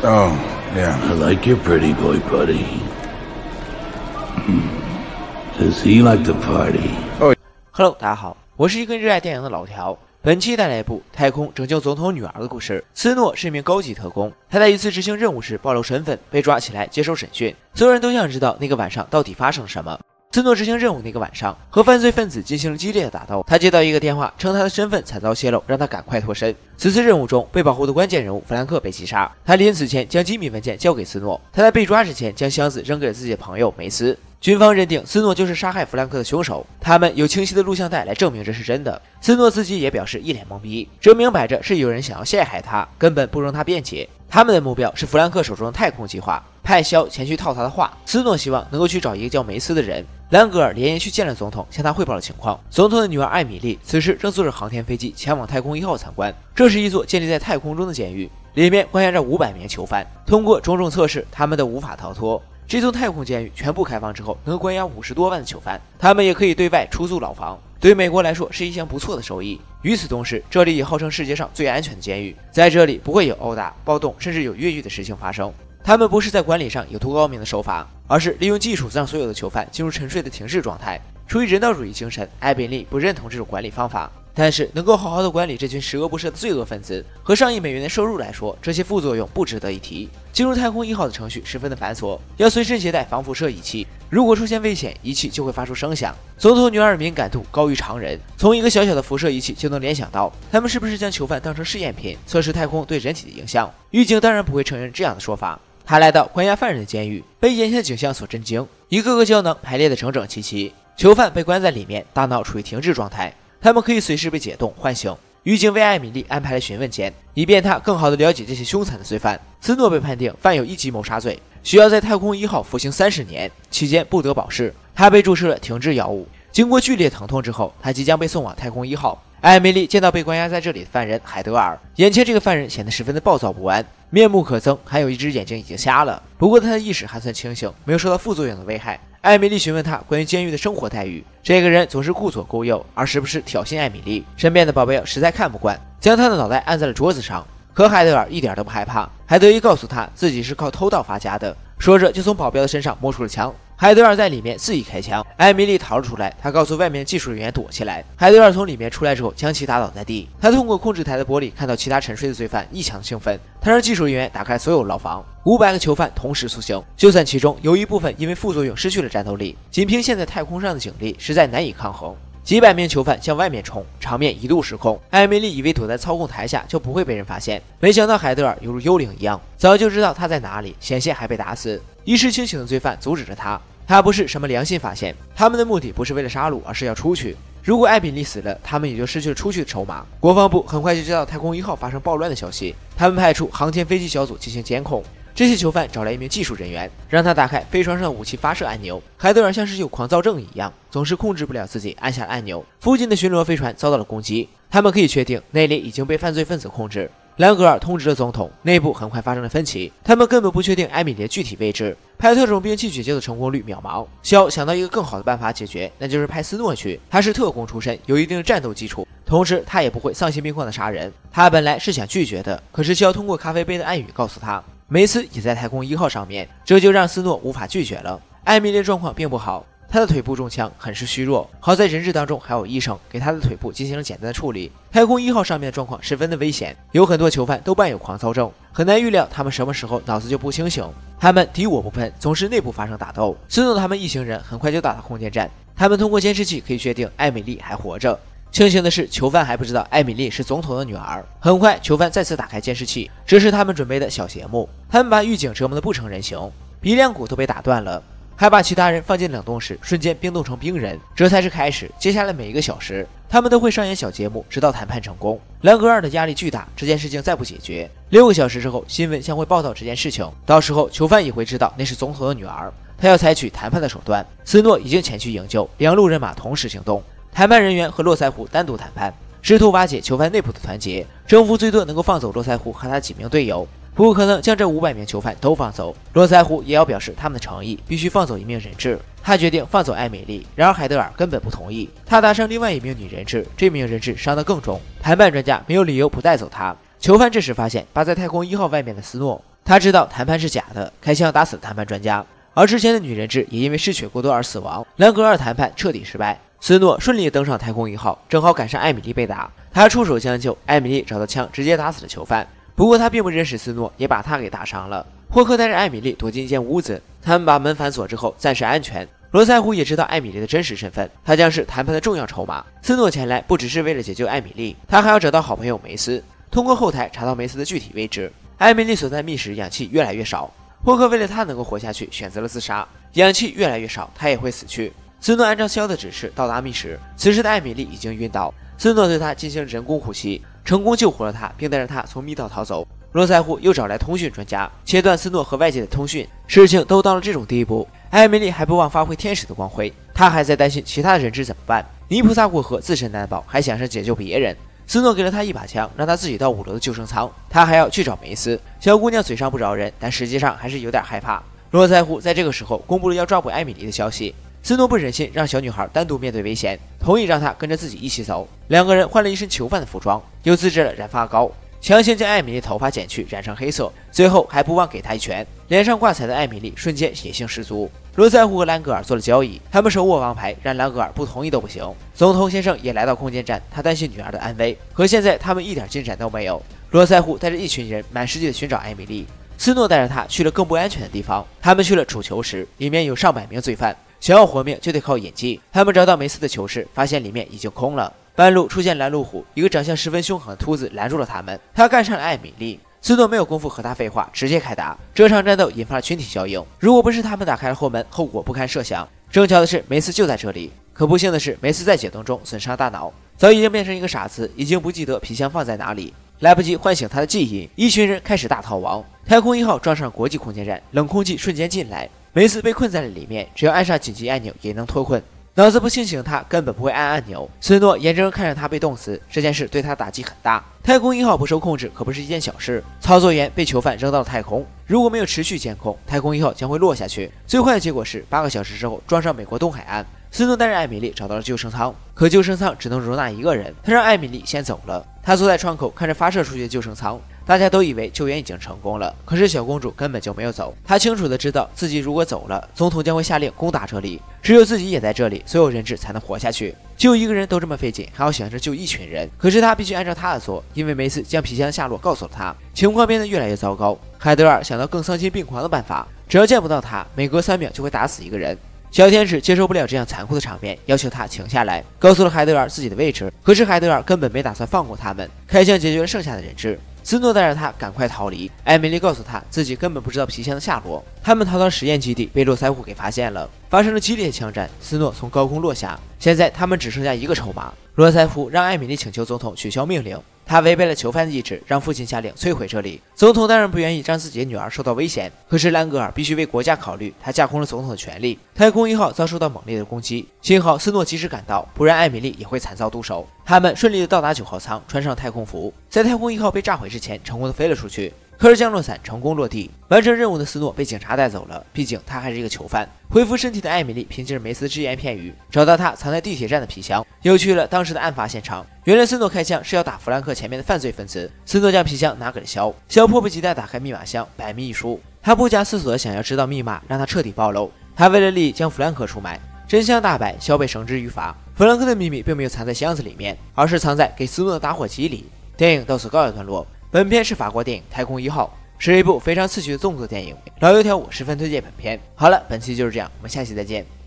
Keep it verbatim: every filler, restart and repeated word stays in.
Oh, yeah. I like your pretty boy, buddy. Does he like to party? Hello， 大家好，我是一个热爱电影的老条。本期带来一部太空拯救总统女儿的故事。斯诺是一名高级特工，他在一次执行任务时暴露身份，被抓起来接受审讯。所有人都想知道那个晚上到底发生了什么。斯诺执行任务那个晚上，和犯罪分子进行了激烈的打斗。他接到一个电话，称他的身份惨遭泄露，让他赶快脱身。此次任务中，被保护的关键人物弗兰克被击杀。他临死前将机密文件交给斯诺。他在被抓之前，将箱子扔给了自己的朋友梅斯。军方认定斯诺就是杀害弗兰克的凶手，他们有清晰的录像带来证明这是真的。斯诺自己也表示一脸懵逼，这明摆着是有人想要陷害他，根本不容他辩解。他们的目标是弗兰克手中的太空计划，派肖前去套他的话。斯诺希望能够去找一个叫梅斯的人。兰格尔连夜去见了总统，向他汇报了情况。总统的女儿艾米丽此时正坐着航天飞机前往太空一号参观，这是一座建立在太空中的监狱，里面关押着五百名囚犯，通过种种测试，他们都无法逃脱。这座太空监狱全部开放之后，能够关押五十多万的囚犯，他们也可以对外出租牢房，对美国来说是一项不错的收益。与此同时，这里也号称世界上最安全的监狱，在这里不会有殴打、暴动，甚至有越狱的事情发生。他们不是在管理上有多高明的手法，而是利用技术让所有的囚犯进入沉睡的停滞状态。出于人道主义精神，艾宾利不认同这种管理方法。但是能够好好的管理这群十恶不赦的罪恶分子，和上亿美元的收入来说，这些副作用不值得一提。进入太空一号的程序十分的繁琐，要随身携带防辐射仪器，如果出现危险，仪器就会发出声响。总统女儿敏感度高于常人，从一个小小的辐射仪器就能联想到，他们是不是将囚犯当成试验品，测试太空对人体的影响。狱警当然不会承认这样的说法。他来到关押犯人的监狱，被眼前的景象所震惊，一个个胶囊排列的整整齐齐，囚犯被关在里面，大脑处于停滞状态。他们可以随时被解冻唤醒。狱警为艾米丽安排了询问间，以便他更好地了解这些凶残的罪犯。斯诺被判定犯有一级谋杀罪，需要在太空一号服刑三十年，期间不得保释。他被注射了停滞药物，经过剧烈疼痛之后，他即将被送往太空一号。艾米丽见到被关押在这里的犯人海德尔，眼前这个犯人显得十分的暴躁不安，面目可憎，还有一只眼睛已经瞎了。不过他的意识还算清醒，没有受到副作用的危害。艾米丽询问他关于监狱的生活待遇，这个人总是顾左顾右，而时不时挑衅艾米丽。身边的保镖实在看不惯，将他的脑袋按在了桌子上。可海德尔一点都不害怕，还得意告诉他自己是靠偷盗发家的，说着就从保镖的身上摸出了枪。海德尔在里面肆意开枪，艾米丽逃了出来，他告诉外面的技术人员躲起来。海德尔从里面出来之后，将其打倒在地。他通过控制台的玻璃看到其他沉睡的罪犯，异常兴奋。他让技术人员打开所有牢房，五百个囚犯同时苏醒。就算其中有一部分因为副作用失去了战斗力，仅凭现在太空上的警力，实在难以抗衡。几百名囚犯向外面冲，场面一度失控。艾米丽以为躲在操控台下就不会被人发现，没想到海德尔犹如幽灵一样，早就知道他在哪里，险些还被打死。意识清醒的罪犯阻止着他，他不是什么良心发现，他们的目的不是为了杀戮，而是要出去。如果艾比利死了，他们也就失去了出去的筹码。国防部很快就接到太空一号发生暴乱的消息，他们派出航天飞机小组进行监控。这些囚犯找来一名技术人员，让他打开飞船上的武器发射按钮。海德尔像是有狂躁症一样，总是控制不了自己，按下了按钮。附近的巡逻飞船遭到了攻击，他们可以确定那里已经被犯罪分子控制。兰格尔通知了总统，内部很快发生了分歧，他们根本不确定艾米丽的具体位置，派特种兵器解救的成功率渺茫。肖想到一个更好的办法解决，那就是派斯诺去，他是特工出身，有一定的战斗基础，同时他也不会丧心病狂的杀人。他本来是想拒绝的，可是肖通过咖啡杯的暗语告诉他，梅斯也在太空一号上面，这就让斯诺无法拒绝了。艾米丽的状况并不好，他的腿部中枪，很是虚弱，好在人质当中还有医生给他的腿部进行了简单的处理。太空一号上面的状况十分的危险，有很多囚犯都伴有狂躁症，很难预料他们什么时候脑子就不清醒。他们敌我不分，总是内部发生打斗。斯诺他们一行人很快就打到空间站，他们通过监视器可以确定艾米丽还活着。庆幸的是，囚犯还不知道艾米丽是总统的女儿。很快，囚犯再次打开监视器，这是他们准备的小节目。他们把狱警折磨得不成人形，鼻梁骨都被打断了，还把其他人放进冷冻室，瞬间冰冻成冰人。这才是开始，接下来每一个小时，他们都会上演小节目，直到谈判成功。兰格尔的压力巨大，这件事情再不解决，六个小时之后，新闻将会报道这件事情，到时候囚犯也会知道那是总统的女儿。他要采取谈判的手段，斯诺已经前去营救，两路人马同时行动。谈判人员和络腮胡单独谈判，试图瓦解囚犯内部的团结。政府最多能够放走络腮胡和他几名队友，不可能将这五百名囚犯都放走。络腮胡也要表示他们的诚意，必须放走一名人质。他决定放走艾米丽，然而海德尔根本不同意。他搭上另外一名女人质，这名人质伤得更重，谈判专家没有理由不带走他。囚犯这时发现扒在太空一号外面的斯诺， 他知道谈判是假的，开枪打死了谈判专家。而之前的女人质也因为失血过多而死亡。兰格尔谈判彻底失败，斯诺顺利登上太空一号，正好赶上艾米丽被打，他出手相救，艾米丽找到枪直接打死了囚犯。不过他并不认识斯诺，也把他给打伤了。霍克带着艾米丽躲进一间屋子，他们把门反锁之后暂时安全。罗塞胡也知道艾米丽的真实身份，他将是谈判的重要筹码。斯诺前来不只是为了解救艾米丽，他还要找到好朋友梅斯。通过后台查到梅斯的具体位置，艾米丽所在密室氧气越来越少。霍克为了他能够活下去，选择了自杀。氧气越来越少，他也会死去。斯诺按照肖的指示到达密室，此时的艾米丽已经晕倒。斯诺对他进行人工呼吸，成功救活了他，并带着他从密道逃走。罗塞胡又找来通讯专家，切断斯诺和外界的通讯。事情都到了这种地步，艾米丽还不忘发挥天使的光辉。他还在担心其他的人质怎么办。泥菩萨过河，自身难保，还想着解救别人。斯诺给了他一把枪，让他自己到五楼的救生舱，他还要去找梅斯。小姑娘嘴上不饶人，但实际上还是有点害怕。罗塞胡在这个时候公布了要抓捕艾米丽的消息。斯诺不忍心让小女孩单独面对危险，同意让她跟着自己一起走。两个人换了一身囚犯的服装，又自制了染发膏，强行将艾米丽头发剪去，染成黑色，最后还不忘给她一拳。脸上挂彩的艾米丽瞬间野性十足。罗塞胡和兰格尔做了交易，他们手握王牌，让兰格尔不同意都不行。总统先生也来到空间站，他担心女儿的安危，可现在他们一点进展都没有。罗塞胡带着一群人满世界的寻找艾米丽，斯诺带着他去了更不安全的地方。他们去了储囚室，里面有上百名罪犯，想要活命就得靠演技。他们找到梅斯的囚室，发现里面已经空了。半路出现拦路虎，一个长相十分凶狠的秃子拦住了他们，他干上了艾米丽。斯诺没有功夫和他废话，直接开打。这场战斗引发了群体效应，如果不是他们打开了后门，后果不堪设想。正巧的是，梅斯就在这里。可不幸的是，梅斯在解冻中损伤大脑，早已经变成一个傻子，已经不记得皮箱放在哪里，来不及唤醒他的记忆。一群人开始大逃亡。太空一号撞上国际空间站，冷空气瞬间进来，梅斯被困在了里面，只要按上紧急按钮也能脱困。脑子不清醒，他根本不会按按钮。斯诺眼睁睁看着他被冻死，这件事对他打击很大。太空一号不受控制可不是一件小事，操作员被囚犯扔到了太空，如果没有持续监控，太空一号将会落下去。最坏的结果是八个小时之后撞上美国东海岸。斯诺带着艾米丽找到了救生舱，可救生舱只能容纳一个人，他让艾米丽先走了。他坐在窗口看着发射出去的救生舱，大家都以为救援已经成功了，可是小公主根本就没有走。她清楚的知道自己如果走了，总统将会下令攻打这里，只有自己也在这里，所有人质才能活下去。救一个人都这么费劲，还要想着救一群人，可是他必须按照他的做，因为梅斯将皮箱的下落告诉了他。情况变得越来越糟糕，海德尔想到更丧心病狂的办法，只要见不到他，每隔三秒就会打死一个人。小天使接受不了这样残酷的场面，要求他停下来，告诉了海德尔自己的位置。可是海德尔根本没打算放过他们，开枪解决了剩下的人质。斯诺带着他赶快逃离，艾米丽告诉他自己根本不知道皮箱的下落。他们逃到实验基地，被络腮胡给发现了，发生了激烈的枪战，斯诺从高空落下。现在他们只剩下一个筹码，络腮胡让艾米丽请求总统取消命令，他违背了囚犯的意志，让父亲下令摧毁这里。总统当然不愿意让自己的女儿受到危险，可是兰格尔必须为国家考虑，他架空了总统的权力。太空一号遭受到猛烈的攻击，幸好斯诺及时赶到，不然艾米丽也会惨遭毒手。他们顺利的到达九号舱，穿上太空服，在太空一号被炸毁之前，成功的飞了出去。可是降落伞成功落地，完成任务的斯诺被警察带走了，毕竟他还是一个囚犯。恢复身体的艾米丽凭借着梅斯只言片语找到他藏在地铁站的皮箱，又去了当时的案发现场。原来斯诺开枪是要打弗兰克前面的犯罪分子，斯诺将皮箱拿给了肖，肖迫不及待打开密码箱，百密一疏。他不假思索的想要知道密码，让他彻底暴露。他为了利益将弗兰克出卖，真相大白，肖被绳之于法。弗兰克的秘密并没有藏在箱子里面，而是藏在给斯诺的打火机里。电影到此告一段落。本片是法国电影《太空一号》，是一部非常刺激的动作电影。老油条我十分推荐本片。好了，本期就是这样，我们下期再见。